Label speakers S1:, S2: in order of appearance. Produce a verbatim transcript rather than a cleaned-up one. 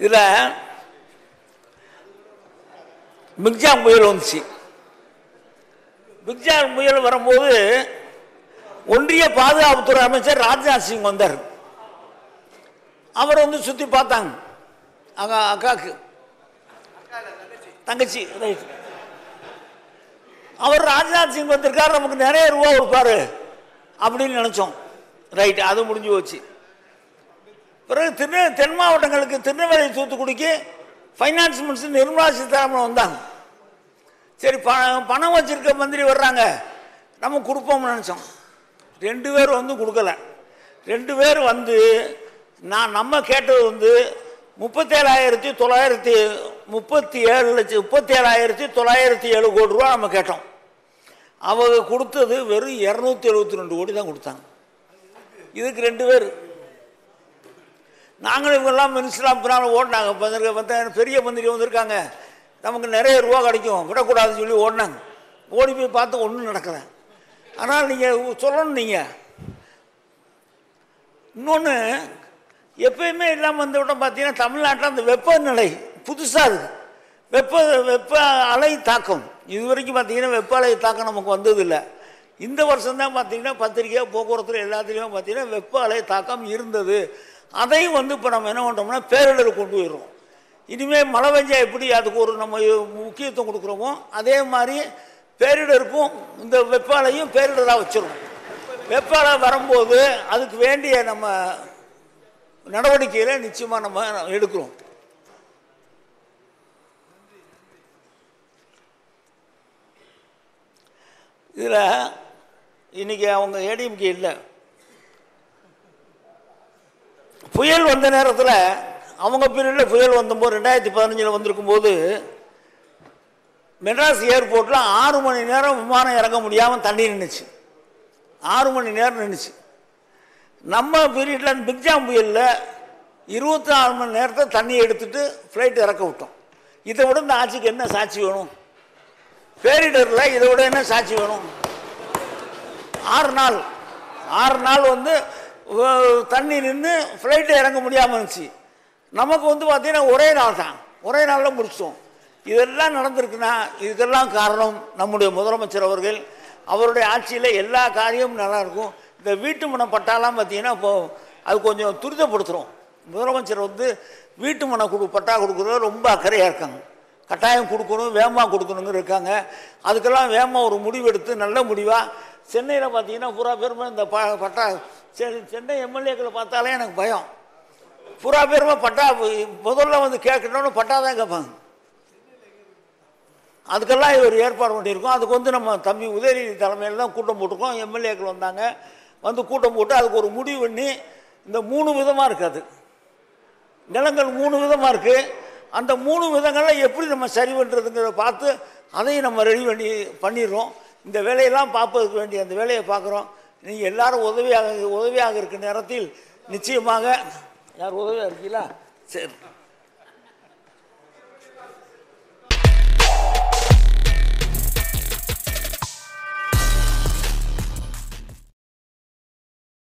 S1: இதில் மிக்ஜாம் புயல் வந்துச்சு. மிக்ஜாம் புயல் வரும்போது ஒன்றிய பாதுகாப்புத்துறை அமைச்சர் ராஜ்நாத் சிங் வந்தார். அவர் வந்து சுற்றி பார்த்தாங்க. அக்கா அக்காக்கு தங்கச்சி ரைட். அவர் ராஜ்நாத் சிங் வந்திருக்கார், நமக்கு நிறைய ரூபா கொடுப்பாரு அப்படின்னு நினச்சோம். ரைட், அது முடிஞ்சு போச்சு. பிறகு திரு தென் மாவட்டங்களுக்கு திருநெல்வேலி தூத்துக்குடிக்கு ஃபைனான்ஸ் மினிஸ்டர் நிர்மலா சீதாராமன் வந்தாங்க. சரி, ப பணம் வச்சிருக்க மந்திரி வர்றாங்க, நம்ம கொடுப்போம்னு நினச்சோம். ரெண்டு பேர் வந்து கொடுக்கல. ரெண்டு பேர் வந்து நான் நம்ம கேட்டது வந்து முப்பத்தேழாயிரத்தி தொள்ளாயிரத்தி முப்பத்தி ஏழு லட்சம் முப்பத்தி ஏழாயிரத்தி தொள்ளாயிரத்தி ஏழு கோடி ரூபா நம்ம கேட்டோம். அவங்க கொடுத்தது வெறும் இரநூத்தி எழுபத்தி ரெண்டு கோடி தான் கொடுத்தாங்க. இதுக்கு ரெண்டு பேர் நாங்களும் இவங்கெல்லாம் மினிஸ்டராக பின்னால் ஓடினாங்க. பெரிய மந்திரி வந்திருக்காங்க, நமக்கு நிறைய ரூபா கிடைக்கும், விடக்கூடாதுன்னு சொல்லி ஓடினாங்க. ஓடி போய் பார்த்து ஒன்றும் நடக்கல. ஆனால் நீங்கள் சொல்லணும், நீங்கள் இன்னொன்று எப்பயுமே இல்லாமல் வந்து விட பார்த்தீங்கன்னா தமிழ்நாட்டில் அந்த வெப்பநிலை புதுசாக இருக்குது. வெப்ப வெப்ப அலை தாக்கம் இது வரைக்கும் பார்த்தீங்கன்னா வெப்ப அலை தாக்கம் நமக்கு வந்ததில்லை. இந்த வருஷம்தான் பார்த்தீங்கன்னா பத்திரிக்கை போக்குவரத்து எல்லாத்துலேயுமே பார்த்தீங்கன்னா வெப்ப அலை தாக்கம் இருந்தது. அதையும் வந்து இப்போ நம்ம என்ன பண்ணுறோம்னா பேரிடர் கொண்டு போயிடுறோம். இனிமேல் மழை பெஞ்சா எப்படி அதுக்கு ஒரு நம்ம முக்கியத்துவம் கொடுக்குறோமோ அதே மாதிரி பேரிடருக்கும் இந்த வெப்ப அலையும் பேரிடராக வச்சிடும். வெப்ப அலை வரும்போது அதுக்கு வேண்டிய நம்ம நடவடிக்கையில் நிச்சயமாக நம்ம எடுக்கிறோம். இதில் இன்னைக்கு அவங்க ஏடிஎம்கே இல்லை. புயல் வந்த நேரத்தில் அவங்க பீரியடில் புயல் வந்தபோது ரெண்டாயிரத்தி பதினஞ்சில் வந்திருக்கும் போது மெட்ராஸ் ஏர்போர்ட்டில் ஆறு மணி நேரம் விமானம் இறங்க முடியாமல் தண்ணி நின்றுச்சு. ஆறு மணி நேரம் நின்றுச்சு. நம்ம பீரியடில் மிக்ஜாம் புயலில் இருபத்தி நாலு மணி நேரத்தை தண்ணி எடுத்துட்டு ஃப்ளைட் இறக்க விட்டோம். இதை விட இந்த ஆட்சிக்கு என்ன சாட்சி வேணும்? பேரிடரில் இதை விட என்ன சாட்சி வேணும்? ஆறு நாள் ஆறு நாள் வந்து தண்ணி நின்று ஃப்ளைட்டை இறங்க முடியாமல் இருந்துச்சு. நமக்கு வந்து பார்த்தீங்கன்னா ஒரே நாள் தான், ஒரே நாளில் முடிச்சிட்டோம். இதெல்லாம் நடந்திருக்குன்னா இதுக்கெல்லாம் காரணம் நம்முடைய முதலமைச்சர் அவர்கள். அவருடைய ஆட்சியில் எல்லா காரியமும் நல்லாயிருக்கும். இந்த வீட்டு மனை பட்டாலாம் பார்த்தீங்கன்னா இப்போது அது கொஞ்சம் துரிதப்படுத்துகிறோம். முதலமைச்சர் வந்து வீட்டு மனை கொடு பட்டா கொடுக்குறது ரொம்ப அக்கறையாக இருக்காங்க. கட்டாயம் கொடுக்கணும், வேகமாக கொடுக்கணுங்க இருக்காங்க. அதுக்கெல்லாம் வேகமாக ஒரு முடிவு எடுத்து நல்ல முடிவாக சென்னையில் பார்த்தீங்கன்னா பூரா பேருமே இந்த ப பட்டா சென்னை எம்எல்ஏக்களை பார்த்தாலே எனக்கு பயம். பூரா பேருமே பட்டா முதல்ல வந்து கேட்கணும்னு பட்டா தான் கேட்பாங்க. அதுக்கெல்லாம் ஒரு ஏற்பாடு பண்ணியிருக்கோம். அதுக்கு வந்து நம்ம தம்பி உதயநிதி தலைமையில் தான் கூட்டம் போட்டிருக்கோம். எம்எல்ஏக்கள் வந்தாங்க, வந்து கூட்டம் போட்டு அதுக்கு ஒரு முடிவு பண்ணி இந்த மூணு விதமாக இருக்காது நிலங்கள் மூணு விதமாக இருக்குது. அந்த மூணு விதங்களில் எப்படி நம்ம சரி பண்ணுறதுங்கிறத பார்த்து அதையும் நம்ம ரெடி பண்ணி பண்ணிடுறோம். இந்த வேலையெல்லாம் பார்ப்பதுக்கு வேண்டிய அந்த வேலையை பார்க்குறோம். நீங்கள் எல்லோரும் உதவியாக உதவியாக இருக்கிற நேரத்தில் நிச்சயமாக யார் உதவியாக இருக்கீங்களா? சரி.